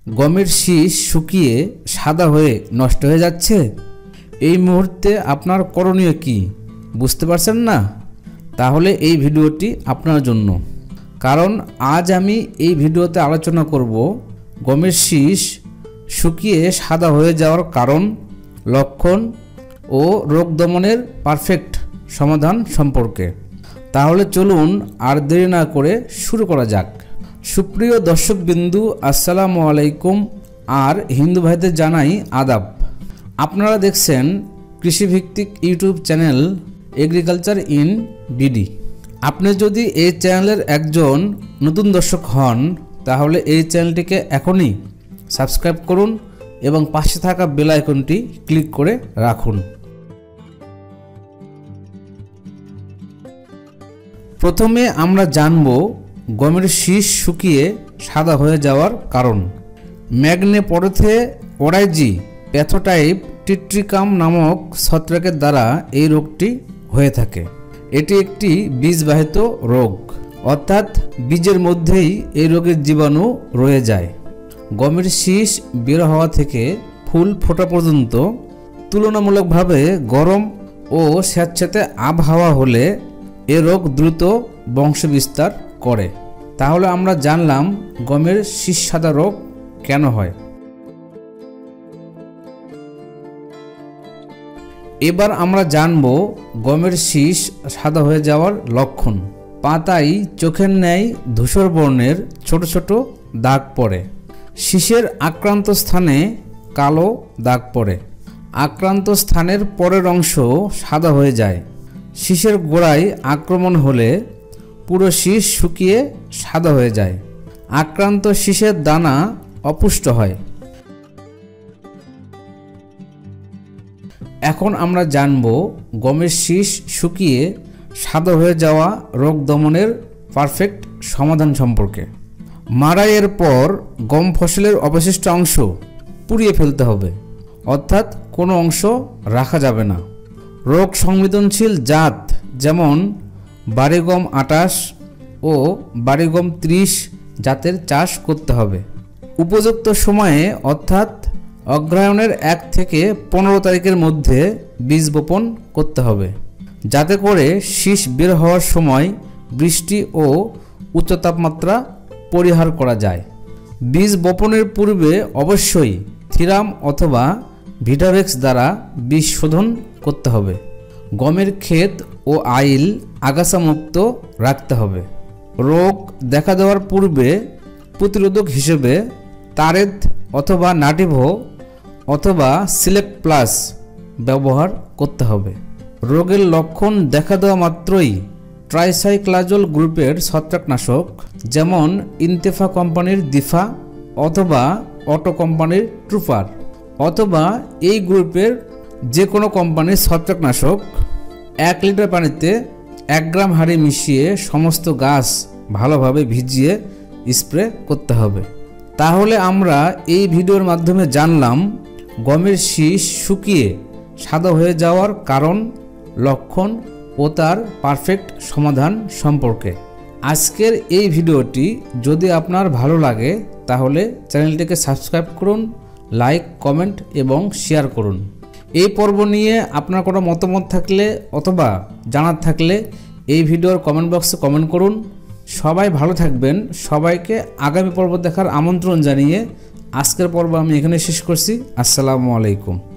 গমের শীষ শুকিয়ে সাদা হয়ে নষ্ট হয়ে যাচ্ছে। এই মুহূর্তে আপনার করণীয় কি বুঝতে পারছেন না? তাহলে এই ভিডিওটি আপনার জন্য। কারণ আজ আমি এই ভিডিওতে আলোচনা করব গমের শীষ শুকিয়ে সাদা হয়ে যাওয়ার কারণ, লক্ষণ ও রোগ দমনের পারফেক্ট সমাধান সম্পর্কে। তাহলে চলুন আর দেরি না করে শুরু করা যাক। সুপ্রিয় দর্শকবিন্দু, আসসালামু আলাইকুম আর হিন্দু ভাইদের জানাই আদাব। আপনারা দেখছেন কৃষিভিত্তিক YouTube channel agriculture in BD. আপনি যদি এই চ্যানেলের একজন নতুন দর্শক হন তাহলে এই চ্যানেলটিকে এখনই সাবস্ক্রাইব করুন এবং পাশে থাকা বেল আইকনটি ক্লিক করে রাখুন। প্রথমে আমরা জানব গমের শীষ শুকিয়ে সাদা হয়ে যাওয়ার কারণ। ম্যাগনেপোরেথে ওরাইজি প্যাথোটাইপ টিট্রিকাম নামক ছত্রাকের দ্বারা এই রোগটি হয়ে থাকে। এটি একটি বীজবাহিত রোগ, অর্থাৎ বীজের মধ্যেই এই রোগের জীবাণু রয়ে যায়। গমের শীষ বের হওয়া থেকে ফুল ফোটা পর্যন্ত তুলনামূলকভাবে গরম ও স্যাঁতস্যাঁতে আবহাওয়া হলে এ রোগ দ্রুত বংশবিস্তার করে। তাহলে আমরা জানলাম গমের শীষ সাদা রোগ কেন হয়। এবার আমরা জানব গমের শীষ সাদা হয়ে যাওয়ার লক্ষণ। পাতায় চোখের ন্যায় ধূসর বর্ণের ছোট ছোট দাগ পড়ে। শীষের আক্রান্ত স্থানে কালো দাগ পড়ে। আক্রান্ত স্থানের পরের অংশ সাদা হয়ে যায়। শীষের গোড়ায় আক্রমণ হলে পুরো শীষ শুকিয়ে সাদা হয়ে যায়। আক্রান্ত শীষের দানা অপুষ্ট হয়। এখন আমরা জানব গমের শীষ শুকিয়ে সাদা হয়ে যাওয়া রোগ দমনের পারফেক্ট সমাধান সম্পর্কে। মাড়াইয়ের পর গম ফসলের অবশিষ্ট অংশ পুড়িয়ে ফেলতে হবে, অর্থাৎ কোনো অংশ রাখা যাবে না। রোগ সংবেদনশীল জাত যেমন বাড়িগম 28 ও বাড়িগম 30 জাতের চাষ করতে হবে। উপযুক্ত সময়ে অর্থাৎ অগ্রহায়ণের 1 থেকে 15 তারিখের মধ্যে বীজ বপন করতে হবে, যাতে করে শীষ বের হওয়ার সময় বৃষ্টি ও উচ্চ তাপমাত্রা পরিহার করা যায়। বীজ বপনের পূর্বে অবশ্যই থিরাম অথবা ভিটাভেক্স দ্বারা বীজ শোধন করতে হবে। গমের ক্ষেত ও আইল আগাছামুক্ত রাখতে হবে। রোগ দেখা দেওয়ার পূর্বে প্রতিরোধক হিসেবে তারেদ অথবা নাটিভো অথবা সিলেক্ট প্লাস ব্যবহার করতে হবে। রোগের লক্ষণ দেখা দেওয়া মাত্রই ট্রাইসাইক্লাজোল গ্রুপের ছত্রাকনাশক যেমন ইনতেফা কোম্পানির দিফা অথবা অটো কোম্পানির ট্রুপার অথবা এই গ্রুপের যে কোনো কোম্পানির ছত্রাকনাশক 1 লিটার পানিতে 1 গ্রাম হারে মিশিয়ে সমস্ত গাছ ভালোভাবে ভিজিয়ে স্প্রে করতে হবে। তাহলে আমরা এই ভিডিওর মাধ্যমে জানলাম গমের শীষ শুকিয়ে সাদা হয়ে যাওয়ার কারণ, লক্ষণ ও তার পারফেক্ট সমাধান সম্পর্কে। আজকের এই ভিডিওটি যদি আপনার ভালো লাগে তাহলে চ্যানেলটিকে সাবস্ক্রাইব করুন, লাইক, কমেন্ট এবং শেয়ার করুন। এই পর্ব নিয়ে আপনার কোনো মতামত থাকলে অথবা জানার থাকলে এই ভিডিওর কমেন্ট বক্সে কমেন্ট করুন। সবাই ভালো থাকবেন। সবাইকে আগামী পর্ব দেখার আমন্ত্রণ জানিয়ে আজকের পর্ব আমি এখানে শেষ করছি। আসসালামু আলাইকুম।